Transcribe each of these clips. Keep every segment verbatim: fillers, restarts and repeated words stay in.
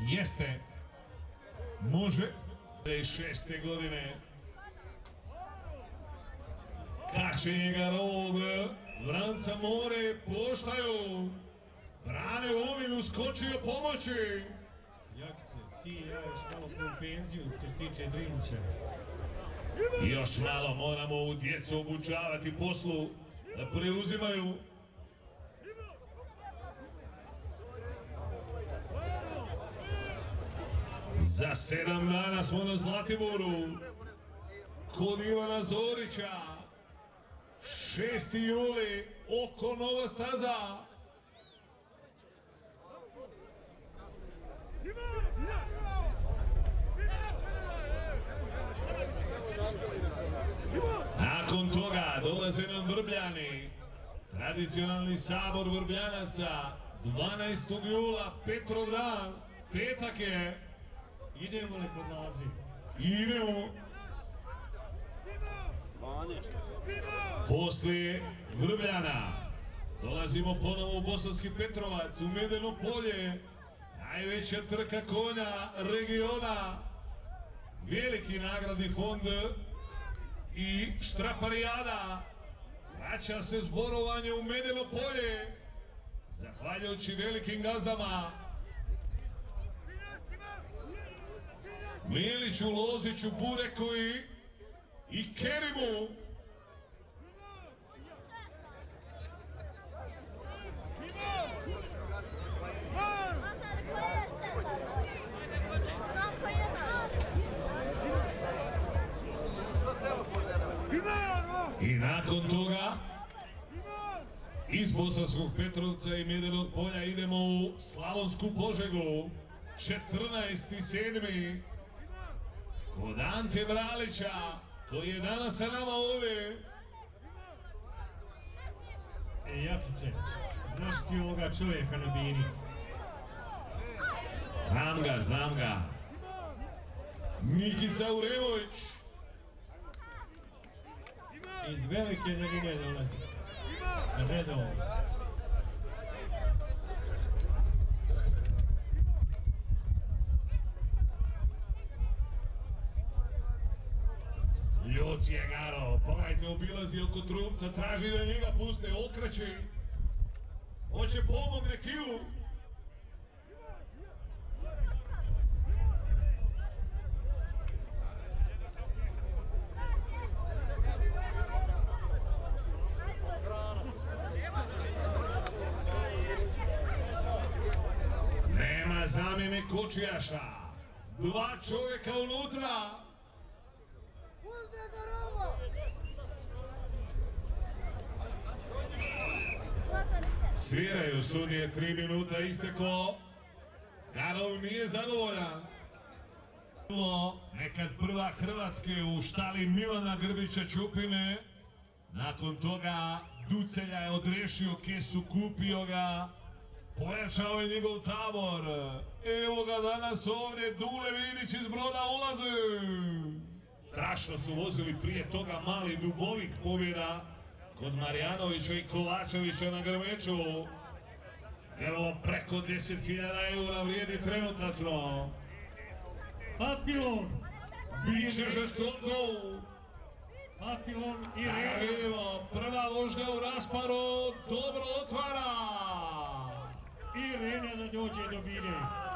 Jeste. Može. dvadeset šeste godine. Kačenje ga ovog Vranca more poštaju. Brane Ovin uskočio pomoći. Jakice, ti i ja još malo pun penziju što se tiče Drinća. Još malo moramo ovu djecu obučavati poslu da preuzimaju. Za sedam dana smo na Zlatiboru kod Ivana Zorića. šesti juli oko Nova staza. Nakon toga dolaze nam Vrbljani, tradicionalni sabor Vrbljanaca, dvanaestog jula, Petrov dan, petak je. Idemo li pod naziv? Idemo. Poslije Vrbljana dolazimo ponovo u Bosanski Petrovac, u Medeno polje, najveća trka konja regiona, veliki nagradni fond i štraparijada. Vraća se zborovanje u Medeno polje, zahvaljujući velikim gazdama Miliću, Loziću, Bureku i Kerimu. I nakon toga iz Bosanskog Petrovca i Medenog polja idemo u Slavonsku Požegu, četrnaesti sedmi kod Ante Bralića, koji je danas sa nama ovdje. E, Jakice, znaš ti ovoga čovjeka na bini? Znam ga, znam ga. Nikica Urevović. Iz Velike Njeline dolazi. Redovno. Ljut je Garo, pogledajte, obilazi oko trupca, traži da njega puste, okreće. Hoće pomogne kilu. Nema zamjene kočijaša. Dva čovjeka unutra. Sviraju sudije, tri minuta isteklo. Garov nije zadovoljan. Nekad prva Hrvatske u štali Milana Grbića Ćupine. Nakon toga Ducelja je odrešio kesu, kupio ga. Pojačao je njegov tabor. Evo ga danas ovdje, Dule Vidić iz Broda ulazi. Strašno su vozili prije toga Mali Dubovik, pobjeda kod Marjanovića i Kovačevića na Grmeču. Evo preko deset hiljada eura vrijedi trenutačno. Papilon! Biće žestoko. Papilon i Da Rena. vidimo, prva vožnja u rasparu, dobro otvara. I Rena da dođe do bine.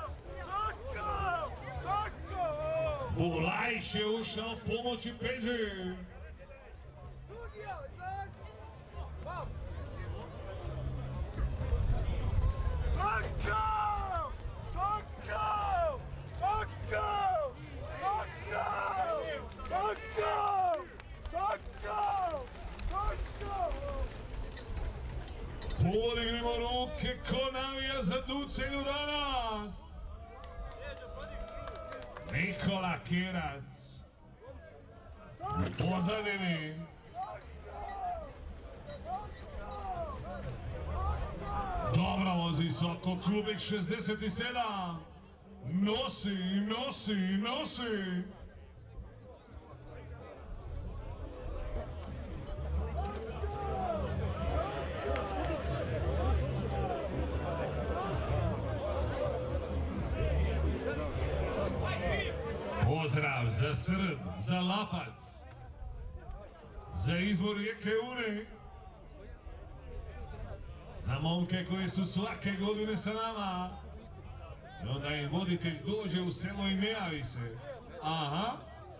Bulajić je ušao pomoći Peđi. Podignimo ruke, ko navija za Ducelju danas? Nikola Kirac u pozadini. Dobro vozi Soko Kubik šezdeset sedam. Nosi, nosi, nosi. Pozdrav za Srb, za Lapac, za izvor rijeke Une, za momke koji su svake godine sa nama. I onda im voditelj dođe u selo i ne javi se. Aha.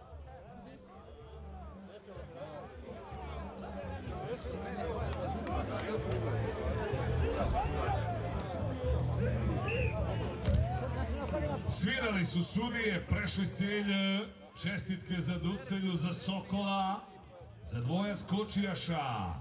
Svirali su sudije, prešli cilj, čestitke za Ducelju, za Sokola, za dvojac kočijaša.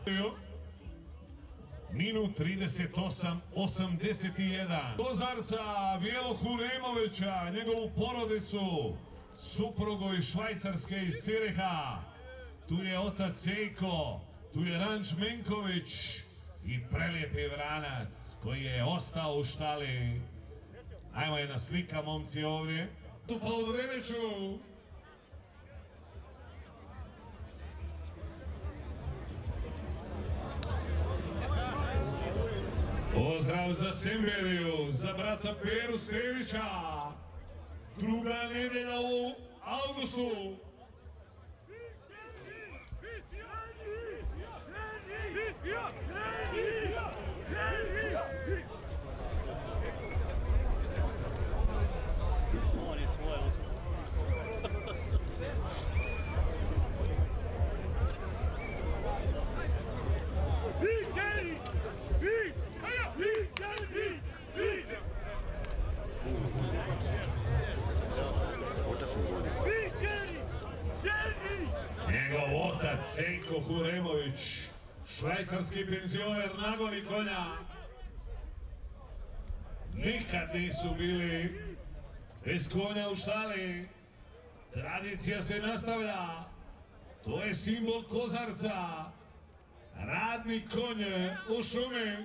Minut trideset osam osamdeset jedan. Kozarca Bijelo Huremovića, njegovu porodicu, suprugu iz Švajcarske, iz Ciriha. Tu je otac Sejko, tu je Ranč Menković i prelijepi vranac koji je ostao u štali. Ajmo jedna slika, momci, ovdje. Tu pa od Reneću. Pozdrav za Semberiju, za brata Peru Stevića. Druga nedjelja u augustu. Njegov otac Sejko Huremović, švajcarski penzioner, nagoni konja. Nikad nisu bili bez konja u štali. Tradicija se nastavlja. To je simbol Kozarca. Radni konj u šumi.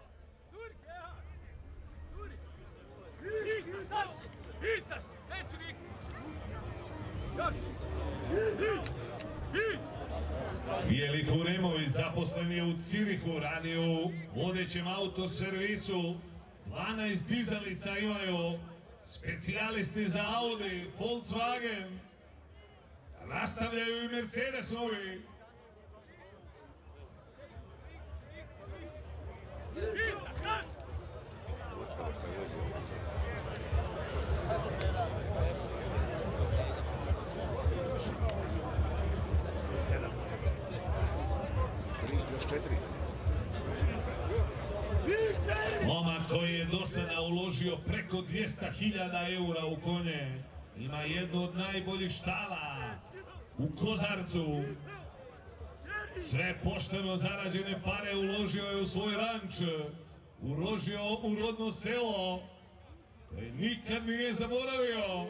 Bijeli Huremović zaposlen je u Cirihu, radi u vodećem autoservisu. dvanaest dizalica imaju, specijalisti za Audi, Volkswagen. Rastavljaju i Mercedes novi. Momak koji je do sada uložio preko dvjesto hiljada eura u konje, ima jednu od najboljih štala u Kozarcu. Sve pošteno zarađene pare uložio je u svoj ranč, uložio u rodno selo koje nikad nije zaboravio.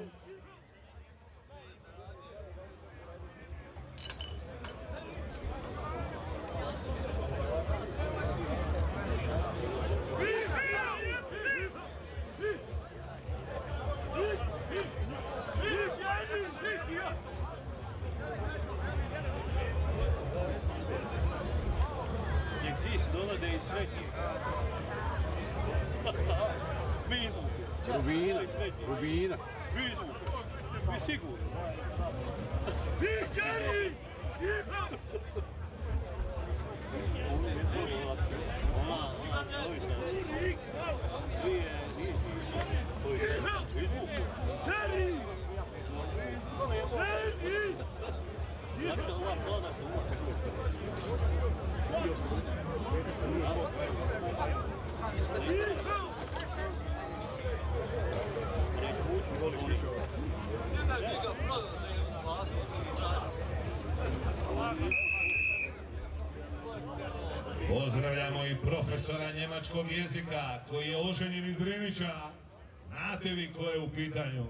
Rubina, Rubina. Vi sigurno. Pozdravljamo i profesora njemačkog jezika koji je oženjen iz Drinića. Znate vi ko je u pitanju?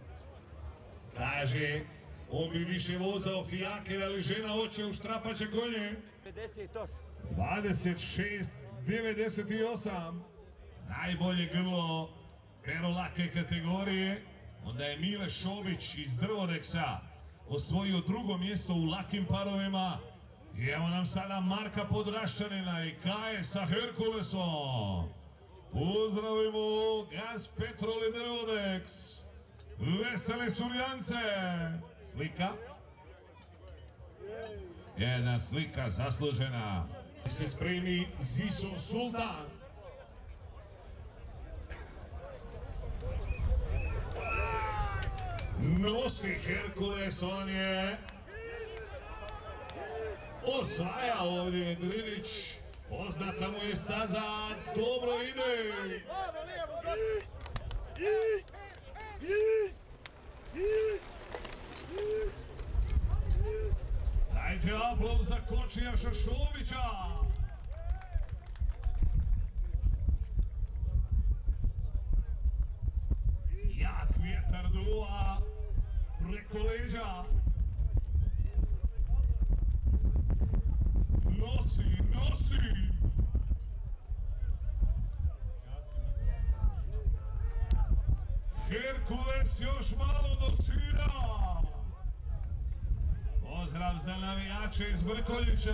Kaže, on bi više vozao fijaker, ali žena hoće u štrapaće konje. dvadeset šest devedeset osam. Najbolje grlo perolake kategorije. Onda je Mile Šobić iz Drvodeksa osvojio drugo mjesto u lakim parovima. I evo nam sada Marka Podraščanina i Kaje sa Herkulesom. Pozdravimo Gaz Petrol i Drvodeks. Vesele Surjance. Slika. Jedna slika zaslužena. Se spremi Ziso Sultan. Nosi Herkules, on je osvaja ovdje Grinić. Poznata mu je staza, dobro ide. Dajte aplauz za Kočija Šašovića. Jak vjetar duva preko leđa. Nosi, nosi. Herkules još malo do cilja. Pozdrav za navijače iz Brkoljića.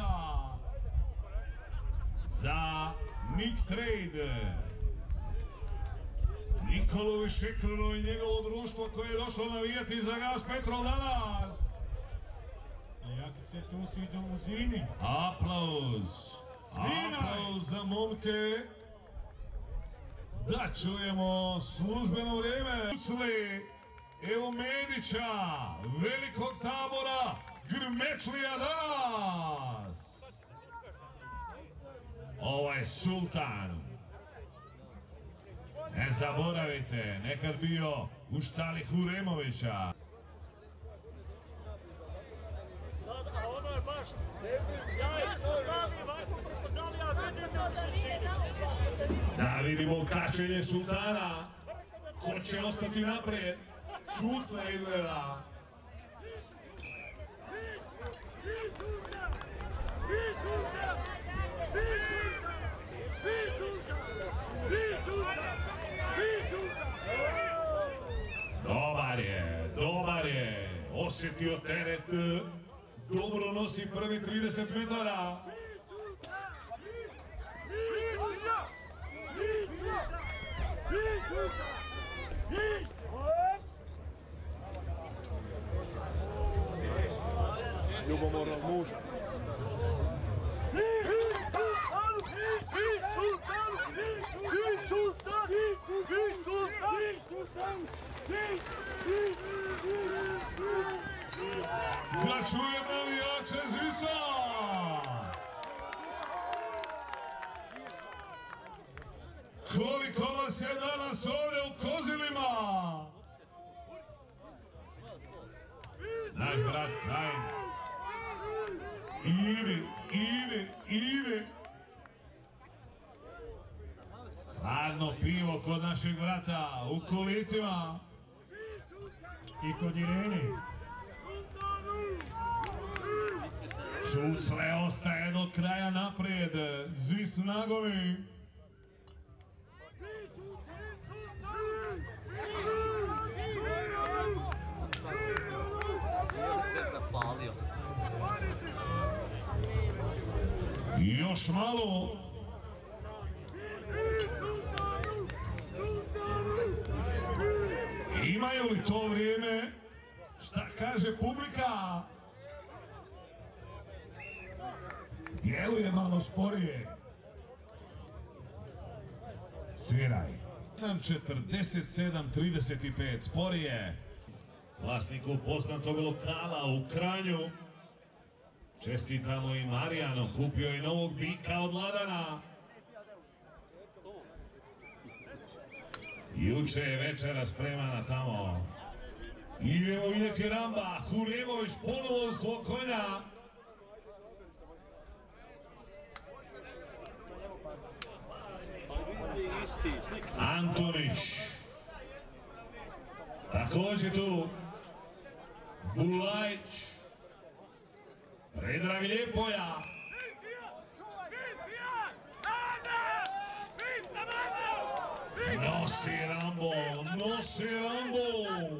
Za Nick Trade. Nikolu Višekrno i njegovo društvo koje je došlo navijati za Gas Petrol danas. Jakice, tu su i domuzini. Aplauz. Aplauz za momke. Da čujemo službeno vrijeme. Ucli Evo Medića, velikog tabora Grmečlija danas. Ovo je Sultan. Ne zaboravite, nekad bio u štali Huremovića. A ono je baš, ja isto stavim ovako preko da li ja vidim da mi se čini. Da vidimo kačenje Sultana. Ko će ostati naprijed? Cucla izgleda. Dobar je, dobar je. Osjetio teret. Dobro nosi prvi trideset metara. Ljubomornog muža. Da čujem navijače Zisa! Koliko vas je danas ovdje u Kozilima? Naš brat Sajn. Ide, ide, ide. Hladno pivo kod našeg brata u kolicima. I kod Irene. Cucle ostaje do kraja naprijed. Zis nagovi. Još malo. Imaju li to vrijeme? Šta kaže publika? Djeluje malo sporije. Sviraj. četrdeset sedam trideset pet sporije. Vlasniku poznatog lokala u Kranju. Čestitamo i Marijano, kupio je novog bika od Ladana. Juče je večera spremana tamo. I evo vidjeti Ramba, Huremović ponovo svog konja. Antonić. Također tu Bulajić. Predrag Ljepoja. Nosi Rambo, nosi Rambo.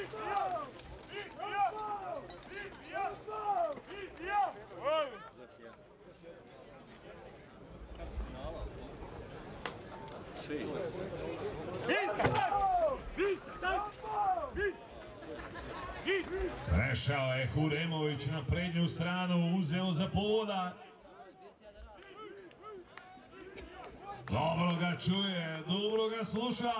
Prešao je Huremović na prednju stranu, uzeo za povodac. Dobro ga čuje, dobro ga sluša.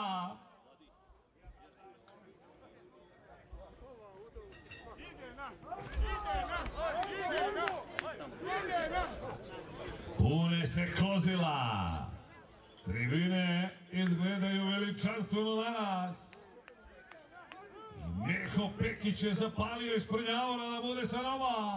Pune se kozila. Tribine izgledaju veličanstveno danas. Meho Pekić je zapalio ispred Javora da bude sa nama.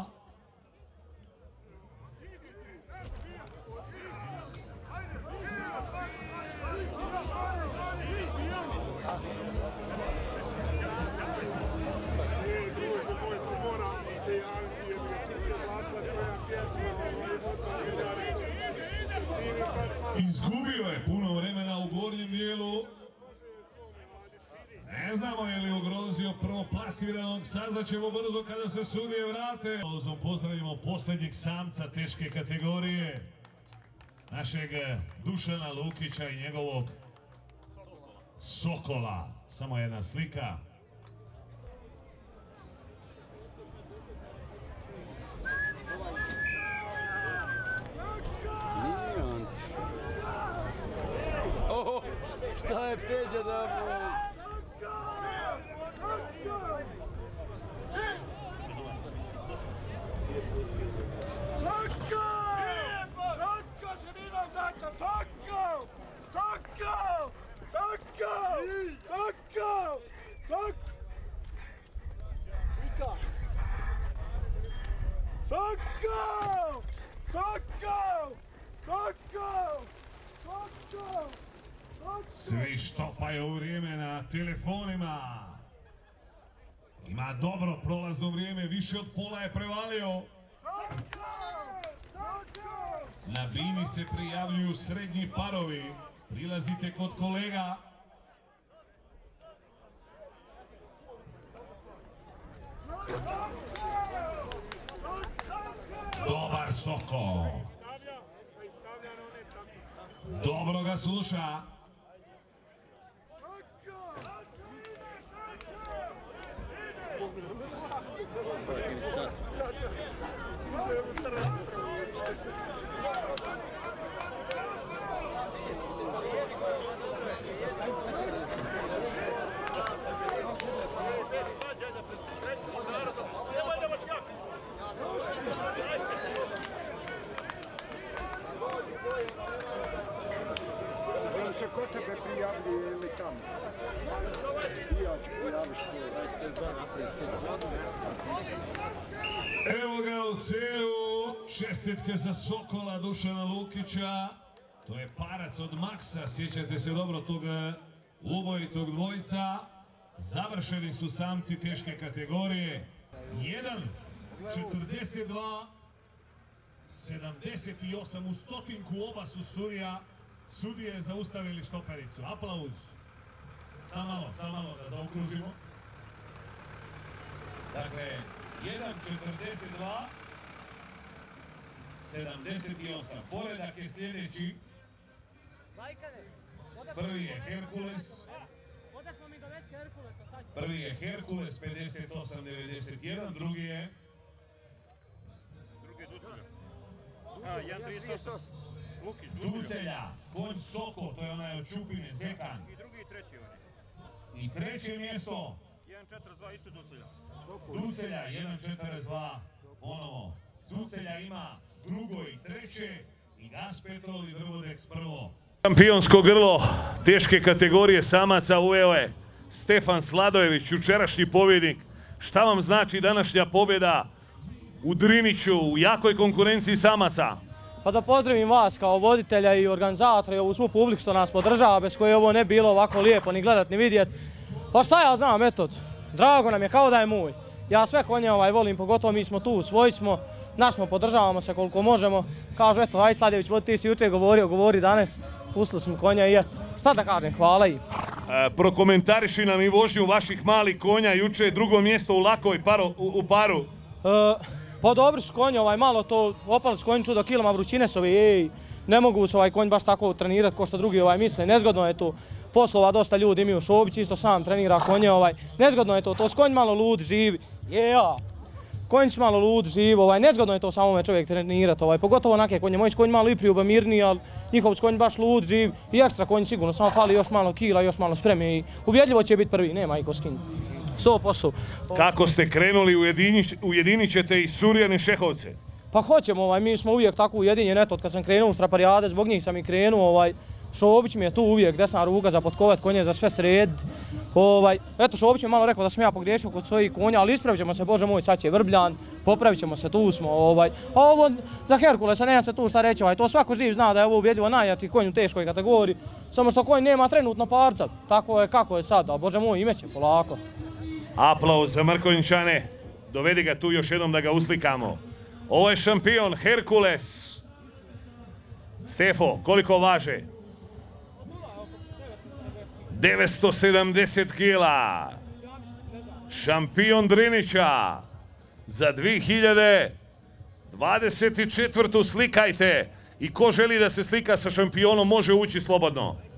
Izgubio je puno vremena u gornjem dijelu. Ne znamo je li ugrozio prvoplasiranog, saznaćemo brzo kada se sudije vrate. Pozdravimo posljednjeg samca teške kategorije, našeg Dušana Lukića i njegovog Sokola. Samo jedna slika. Oho, šta je Peđa dobro? Soko! Soko se vidio vraća! Soko! Soko! Soko! Soko! Soko! Vika! Soko! Soko! Soko! Soko! Svi štopaju vrijeme na telefonima. Ima dobro prolazno vrijeme, više od pola je prevalio. Na bini se prijavljuju srednji parovi. Prilazite kod kolega. Dobar Soko. Dobro ga sluša. Da li se kod tebe prijavljuje ili tamo? I ja ću prijaviš to. Evo ga u celu, čestitke za Sokola Dušana Lukića. To je parac od Maksa, sjećate se dobro tog ubojitog dvojca. Završeni su samci teške kategorije. jedan četrdeset dva sedamdeset osam u stotinku oba su sudija. Sudije zaustavili štopericu. Aplauz. Samo malo, samo malo da zaokružimo. Dakle, jedan četrdeset dva sedamdeset osam. Poredak je sljedeći. Prvi je Herkules. Prvi je Herkules pedeset osam devedeset jedan. Drugi je... Drugi je Ducelja. A, jedan trideset osam. Lukić, Ducelja. Konj Soko, to je onaj od Čupine, Zekan. I drugi i treći oni. I treće mjesto. jedan četrdeset dva isto Ducelja. Ducelja, jedan četrdeset dva. Ponovo. Ducelja ima drugo i treće. I Gaspetrol i Drvodex prvo. Šampionsko grlo teške kategorije samaca uveo je Stefan Sladojević, jučerašnji pobjednik. Šta vam znači današnja pobjeda u Driniću u jakoj konkurenciji samaca? Pa da pozdravim vas kao voditelja i organizatora i ovu svu publiku što nas podržava, bez koje ovo ne bilo ovako lijepo ni gledat ni vidjet. Pa šta ja znam, eto, drago nam je kao da je moj. Ja sve konje ovaj volim, pogotovo mi smo tu, svoji smo, naš smo, podržavamo se koliko možemo. Kažu, eto, aj Sladojević, ti si jučer govorio, govori danas, pustili smo konja i eto, šta da kažem, hvala im. E, prokomentariši nam i vožnju vaših malih konja, juče je drugo mjesto u lakoj paru, u, u paru. E, pa dobri su konji, ovaj, malo to, opali su konji čudo kilama vrućine su ovi, ej, ne mogu se ovaj konj baš tako trenirati ko što drugi ovaj misle, nezgodno je to. Poslova dosta ljudi imaju, Šobić isto sam trenira konje, ovaj, nezgodno je to, to s konj malo lud, živi, yeah. Konj su malo lud, živ, ovaj, nezgodno je to samome čovjek trenirati, ovaj, pogotovo onake konje, moji su konj malo i priubamirniji, ali njihov su konj baš lud, živ i ekstra konj sigurno, samo fali još malo kila, još malo spreme i ubjedljivo će biti prvi, nema i ko skinji. sto posto. Kako ste krenuli, ujedinić, ujedinit ćete i Surjane Šehovce? Pa hoćemo, ovaj, mi smo uvijek tako ujedinjeni, eto, od kad sam krenuo u Štraparijade, zbog njih sam i krenuo, ovaj, Šobić mi je tu uvijek desna ruka za potkovat konje, za sve sred. Ovaj, eto, Šobić mi je malo rekao da sam ja pogriješio kod svojih konja, ali ispravit ćemo se, Bože moj, sad će Vrbljan, popravit ćemo se, tu smo. Ovaj. A ovo za Herkulesa nema se tu šta reći, ovaj, to svako živ zna da je ovo ubjedljivo najjači konj u teškoj kategoriji, samo što konj nema trenutno parca, tako je kako je sad, ali Bože moj, ime će polako. Aplauz za Markovićane, dovedi ga tu još jednom da ga uslikamo. Ovo je šampion Herkules. Stefo, koliko važe? devetsto sedamdeset kila. Šampion Drinića za dvije hiljade dvadeset četvrtu slikajte. I ko želi da se slika sa šampionom može ući slobodno.